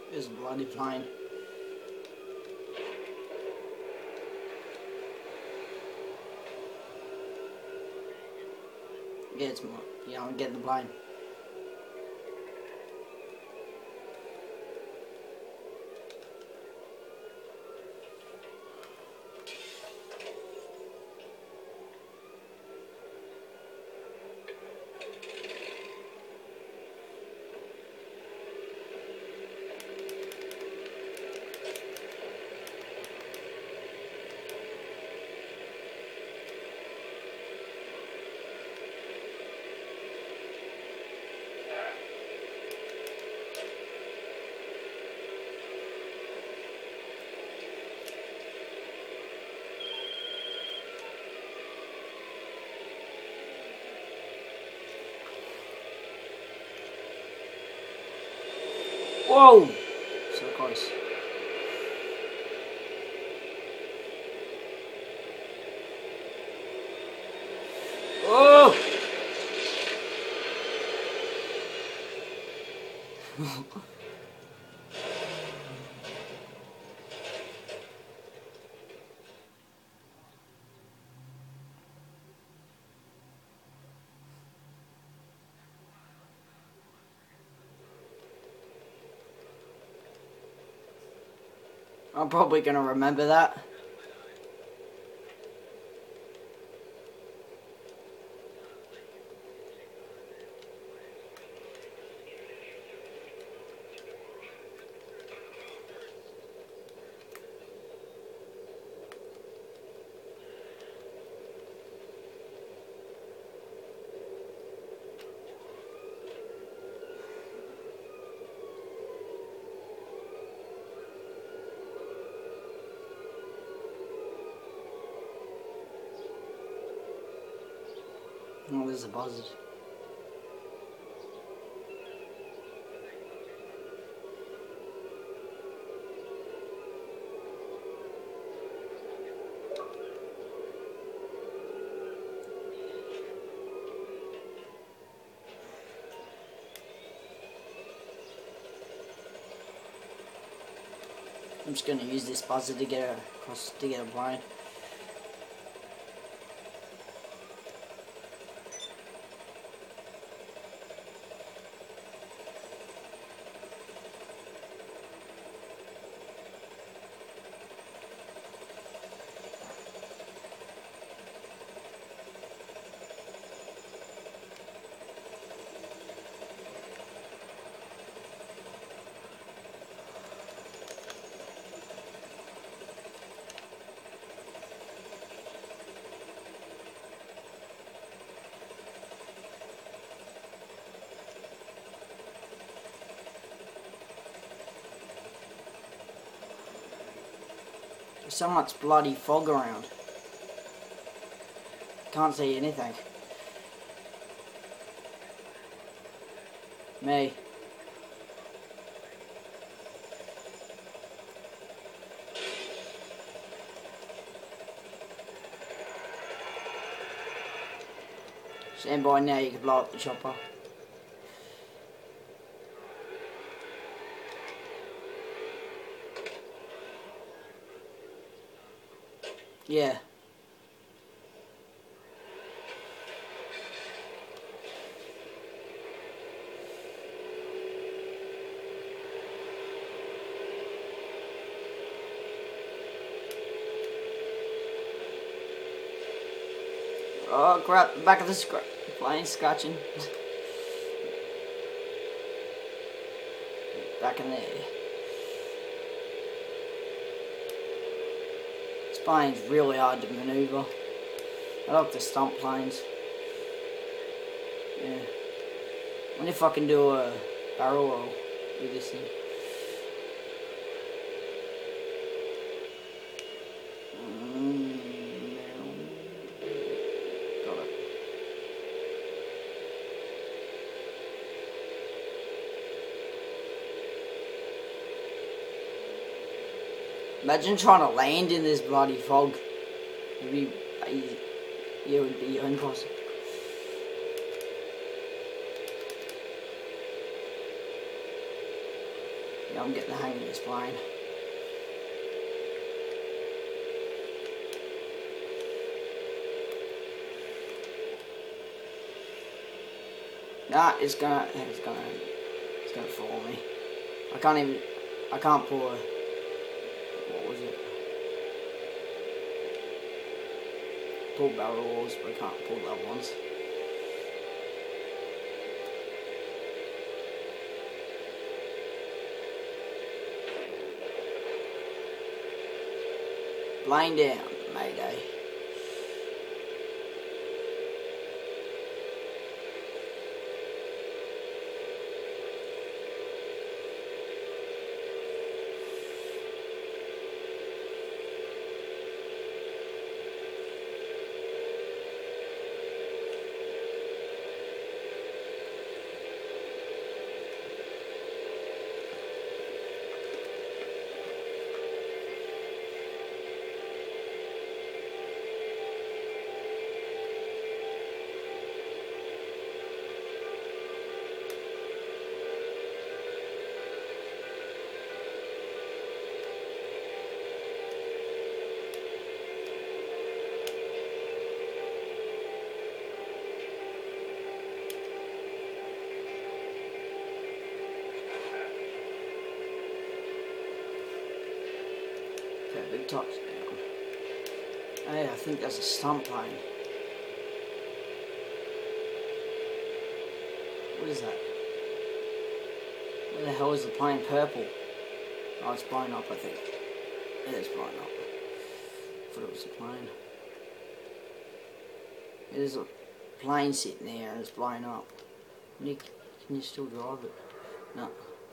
It's bloody fine. Yeah, it's more. Yeah, I'm getting the blind. Whoa! So close. Oh! I'm probably gonna remember that. Oh, there's a buzzard. I'm just gonna use this buzzer to get across to get a blind. There's so much bloody fog around. Can't see anything. Me. Stand by now, you can blow up the chopper. Yeah. Oh crap, back of the plane scratching. Back in there. This plane's really hard to maneuver. I like the stunt planes. Yeah. I wonder if I can do a barrel roll with this thing. Got it. Imagine trying to land in this bloody fog. It'd be easy. Yeah, it would be impossible. Yeah, I'm getting the hang of this plane. Nah, it's gonna fall me. I can't pull a, what was it? Pull barrel rolls, but I can't pull that ones. Plane down, mayday. Okay, big touchdown. Hey, I think that's a stunt plane. What is that? Where the hell is the plane purple? Oh, it's blown up, I think. Yeah, it's blown up. I thought it was a plane. There's a plane sitting there and it's blown up. Nick, can you still drive it? No.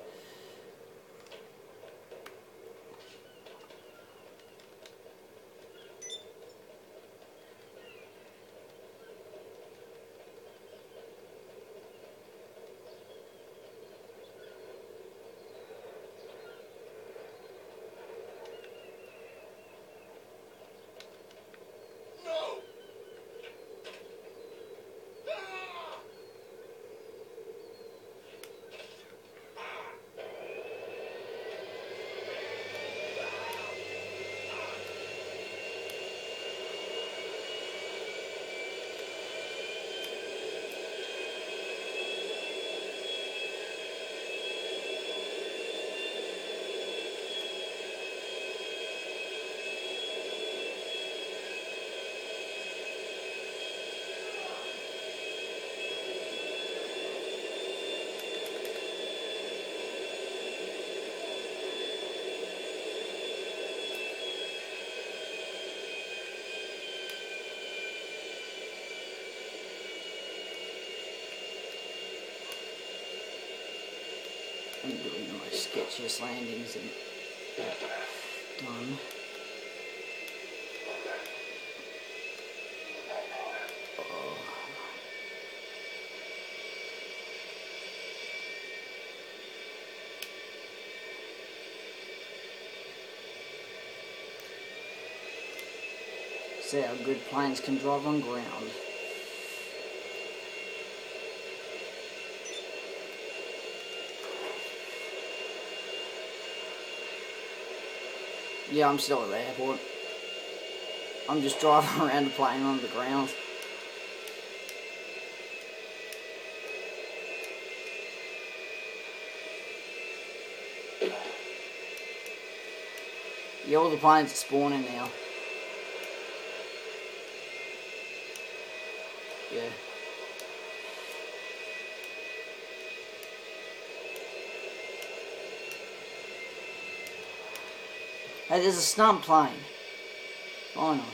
I'm doing the most sketchiest landings and done. Oh. See how good planes can drive on ground. Yeah, I'm still at the airport. I'm just driving around the plane on the ground. Yeah, all the planes are spawning now. Yeah. Hey, there's a stunt plane. Oh no.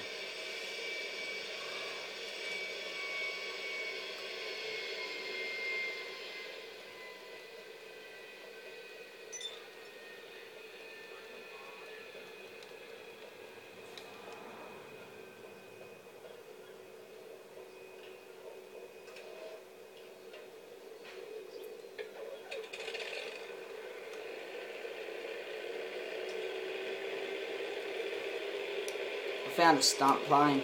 I found a stunt plane.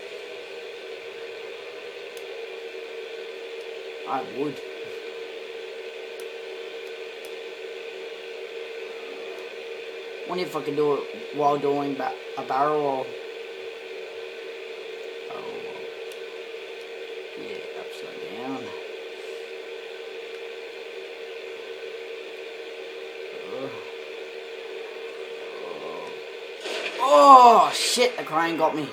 I would. Wonder if I can do it while doing a barrel roll. Yeah, upside down. Oh shit, the crane got me.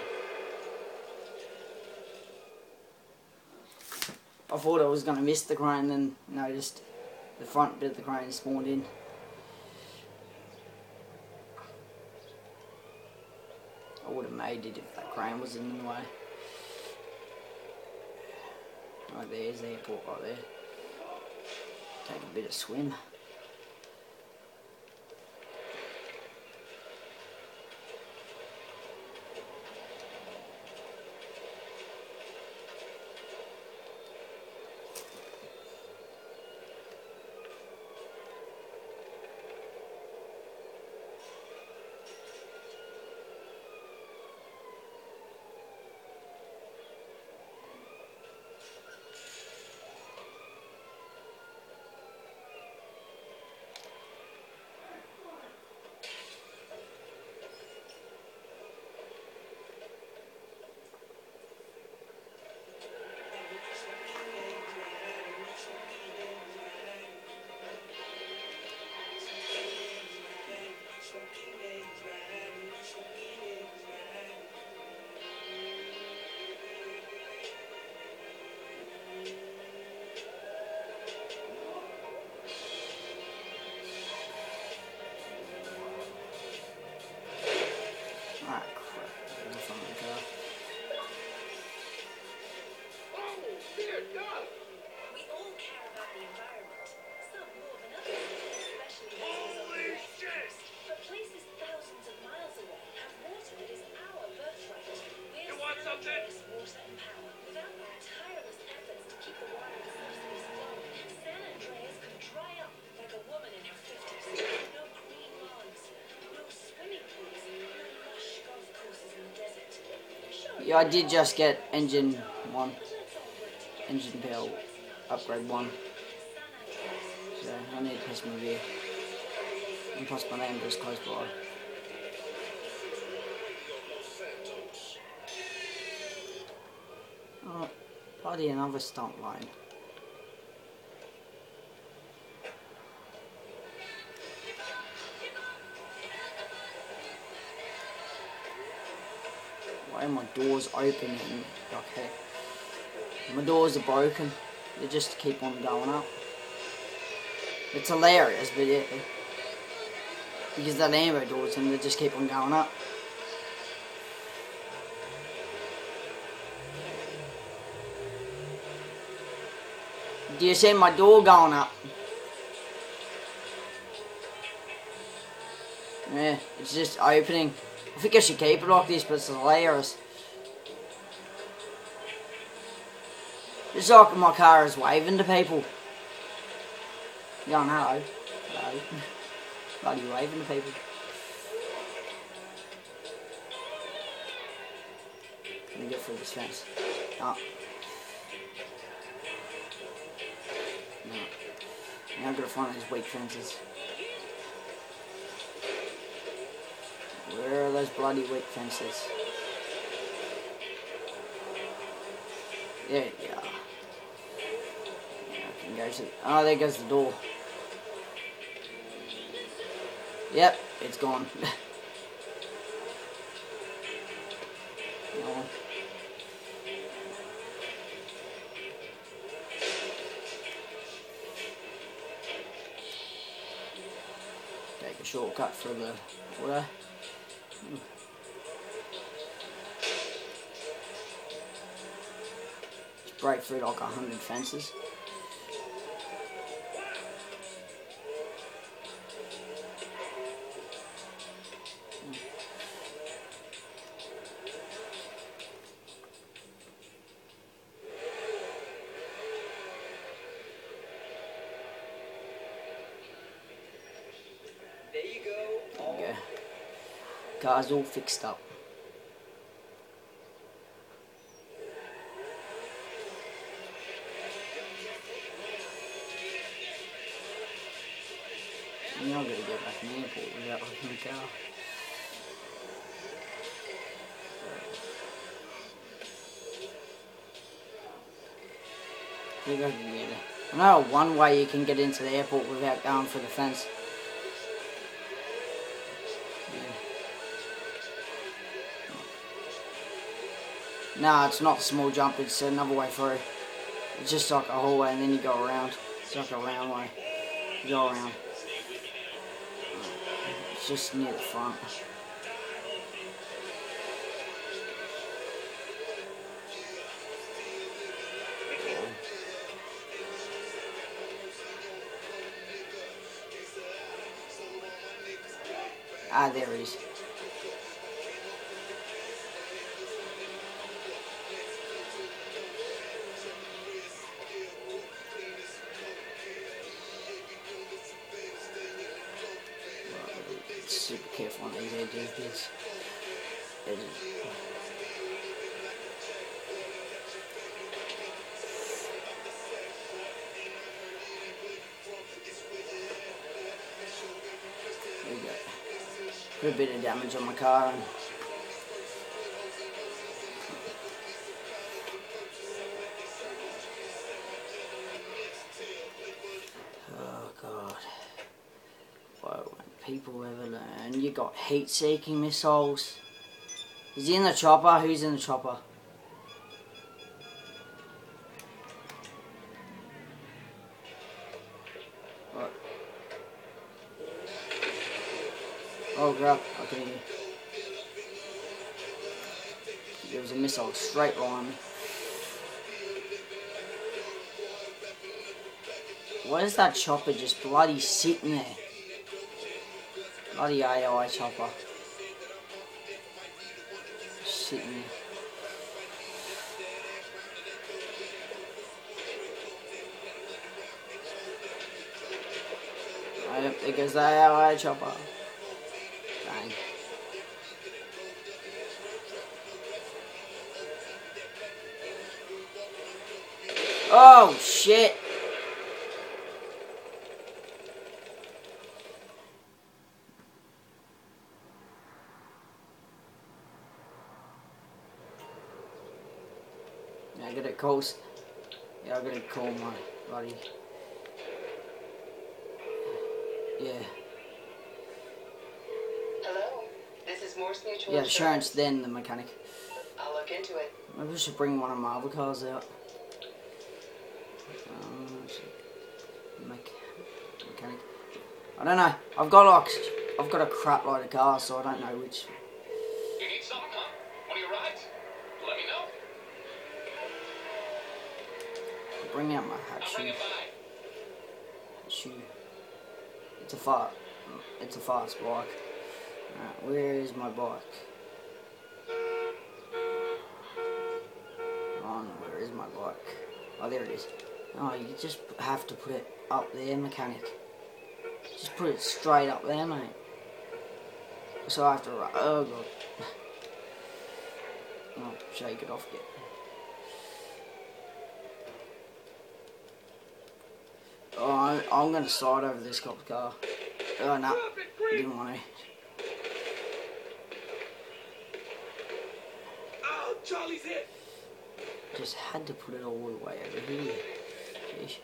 I thought I was going to miss the crane, then noticed the front bit of the crane spawned in. I would have made it if that crane was in the way. Right there's the airport right there. Take a bit of swim. Yeah, I did just get engine 1. Engine bill upgrade 1. So I need to test my gear. And plus my name just close by. Oh, bloody another stunt line. Why are my doors open and okay? My doors are broken. They just keep on going up. It's hilarious, but yeah, because they're Lambo doors and they just keep on going up. Do you see my door going up? Yeah, it's just opening. I think I should keep it like this, but it's hilarious. It's like my car is waving to people. Going, hello. Hello. Bloody waving to people. Can I get through this fence? No. No. Now I've got to find these weak fences. Where are those bloody weak fences? There you are. Yeah, I can go to... Oh, there goes the door. Yep, it's gone. No. Take a shortcut for the water. Just break through like 100 fences. There you go. Car's all fixed up. You're not going to get back in the airport without looking at the car. I think I can get it. I know one way you can get into the airport without going through the fence. Yeah. No, it's not a small jump, it's another way through. It's just like a hallway and then you go around. It's like a round way. You go around. It's just near the front. Ah, there it is. Super careful on these edges. There we go. Put a bit of damage on my car. Oh God. Why won't people ever learn? You got heat-seeking missiles. Is he in the chopper? Who's in the chopper? What? Oh crap, I can hear you. There was a missile straight behind me. Why is that chopper just bloody sitting there? Bloody AI chopper. Sitting there. Oh, yep, there goes the AI chopper. Bang. Oh shit! I gotta call. Yeah, I gotta call my buddy. Yeah. Hello, this is Morse Mutual. Yeah, insurance, then the mechanic. I'll look into it. Maybe I should bring one of my other cars out. Mechanic. I don't know. I've got a crap load of cars, so I don't know which. You need something, huh? One of your rides? Let me know. Bring out my I'll bring it by. Hatchu. It's a fast bike. Alright, where is my bike? Where is my bike? Oh, there it is. Oh, you just have to put it up there, mechanic. Just put it straight up there, mate. So I have to run. Oh, God. Oh, shake it off, get. Oh, I'm going to slide over this cop's car. Oh, no. Didn't want to. Oh, Charlie's hit. Just had to put it all the way over here. Jeez.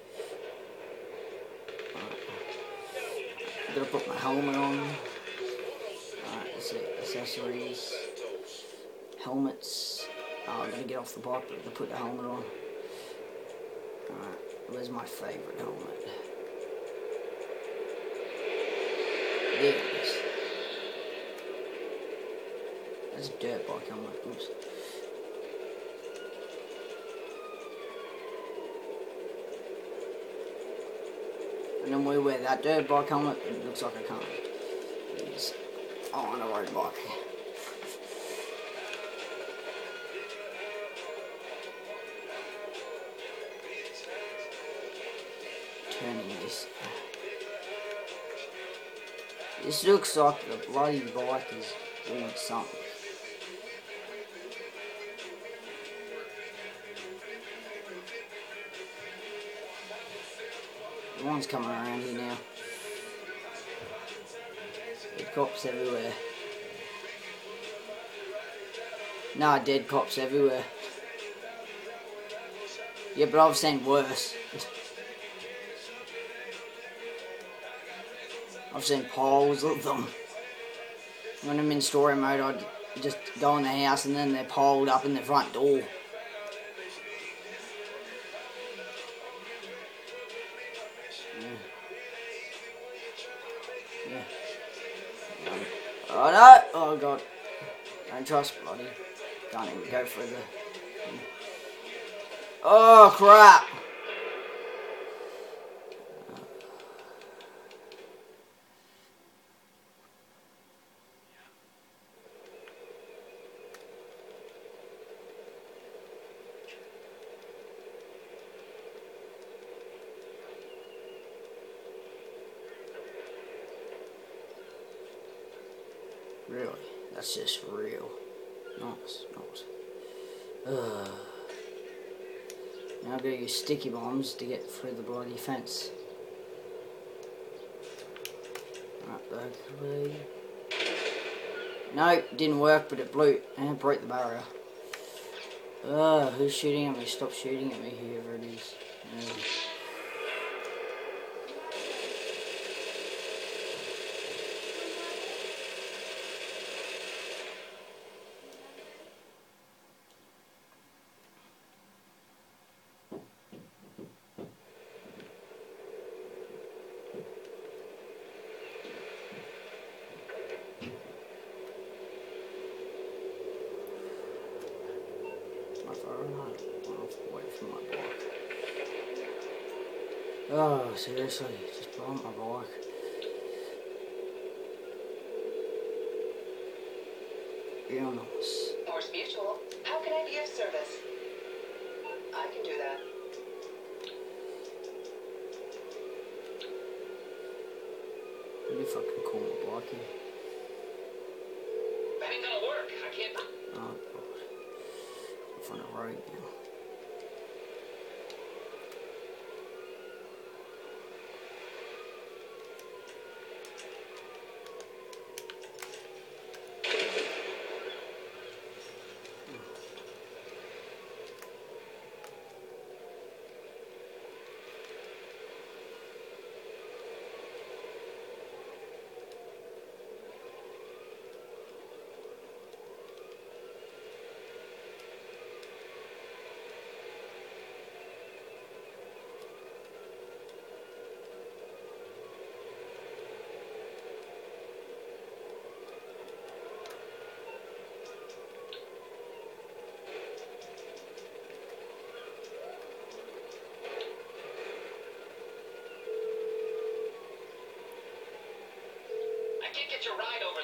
Right. Gotta put my helmet on. Alright, that's it. Accessories. Helmets. Oh, I'm gonna get off the bike, but to put the helmet on. Alright, where's my favourite helmet? There it is. That's a dirt bike helmet. Oops. And then we wear that dirt bike helmet, it looks like I can't. It's on a road bike. Turning this. This looks like the bloody bike is doing something. The one's coming around here now. cops everywhere. Nah, dead cops everywhere. Yeah, but I've seen worse. I've seen piles of them. When I'm in story mode, I'd just go in the house and then they're piled up in the front door. Yeah. Righto! Oh god. Don't trust bloody. Can't even go through the... Oh crap! Really? That's just real. Nice, nice. Now I've got to use sticky bombs to get through the bloody fence. Right, no, didn't work, but it blew and it broke the barrier. Who's shooting at me? Stop shooting at me, whoever it is. Oh, seriously, just bumped my bike. Illness. Morse Mutual, how can I be of service? I can do that. What if I can call my bike here? That ain't gonna work. I can't. Oh, God. I'm on the road now. I can't get your ride over.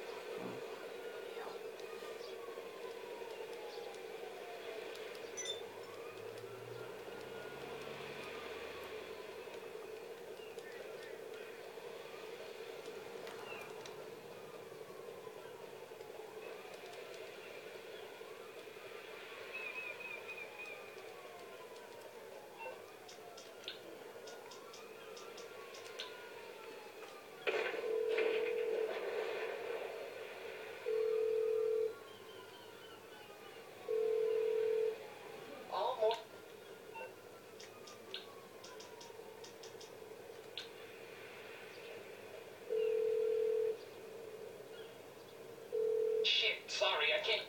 All more. Shit, sorry, I can't.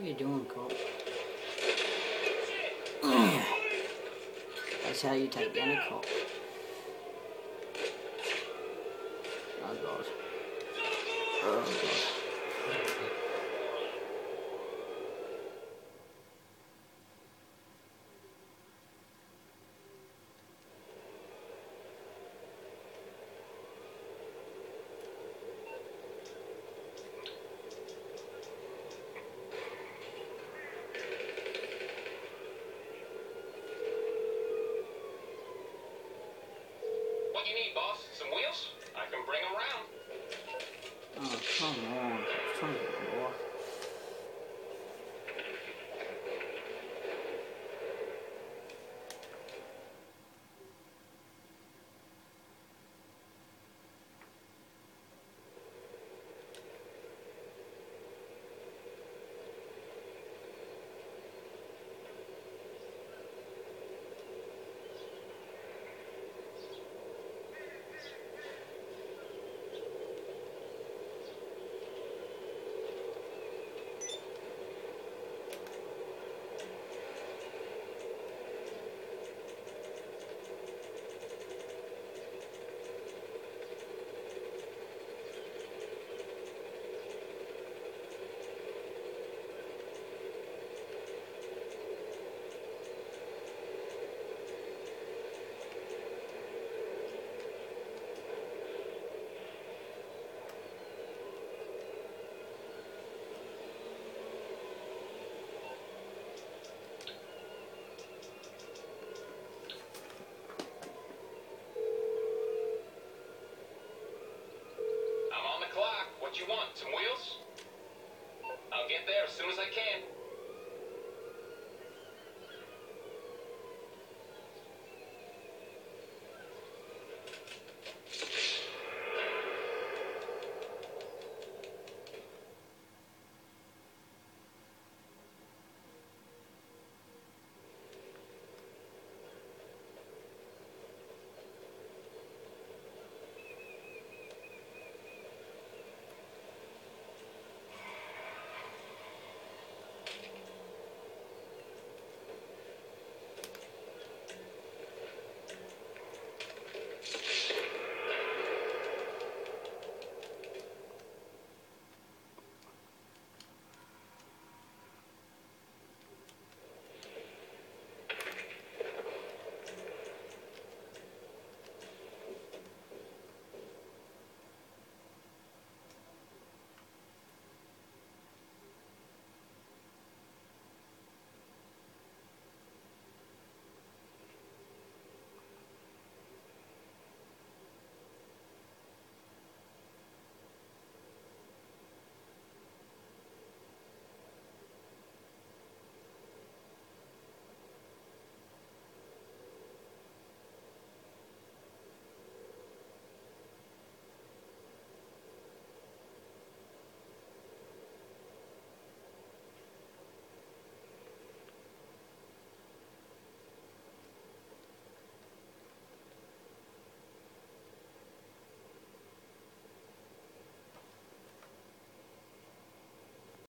are you doing, cop? That's how you take down a cop. Oh god. Oh god. What you need, boss? Some wheels? I can bring them around. Oh, come on. Come on, boy. I'm on the clock. What you want? Some wheels? I'll get there as soon as I can.